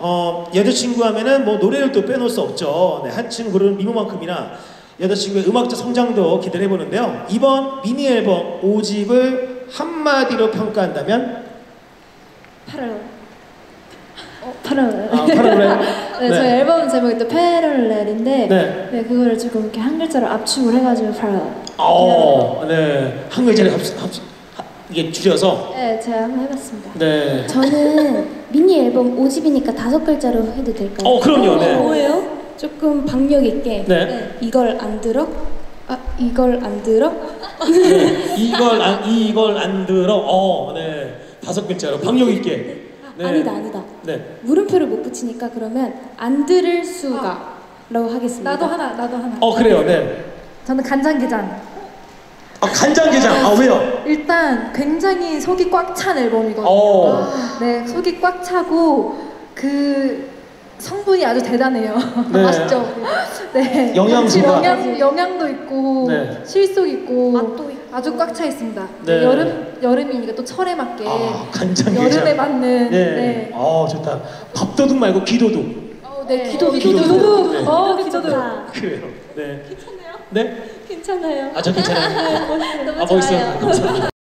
여자친구 하면은 뭐 노래를 또 빼놓을 수 없죠. 네, 한층 부르는 미모만큼이나 여자친구의 음악적 성장도 기대를 해보는데요. 이번 미니 앨범 5집을 한마디로 평가한다면? 패럴렐. 네, 저희 앨범 제목이 또 패럴렐인데 네. 네, 그거를 조금 이렇게 한 글자로 압축을 해가지고 패럴렐. 네. 한 글자를 이게 줄여서. 네, 제가 한번 해봤습니다. 네. 저는 미니 앨범 5집이니까 5글자로 해도 될까요? 그럼요. 네. 뭐예요? 조금 박력 있게. 네. 이걸 안 들어? 이걸 안 들어? 네. 이걸 안 들어. 네. 5글자로 박력 있게. 네. 아니다. 네. 물음표를 못 붙이니까 그러면 안 들을 수가 라고 하겠습니다. 나도 하나. 그래요. 네. 저는 간장게장. 간장게장. 왜요? 일단 굉장히 속이 꽉 찬 앨범이거든요. 네, 속이 꽉 차고 그 성분이 아주 대단해요. 네. 맛있죠? 네. 영양소가. 영양도 있고 네. 실속 있고 맛도 있고. 아주 꽉 차 있습니다. 네. 여름이니까 또 철에 맞게 간장게장. 여름에 맞는. 네. 네. 좋다. 밥도둑 말고 기도둑. 네, 기도둑. 기도둑. 네. 기도둑. 그래요. 네. 괜찮아요? 네? 괜찮아요. 저 괜찮아요. 너무 멋있어요. 좋아요. 감사합니다.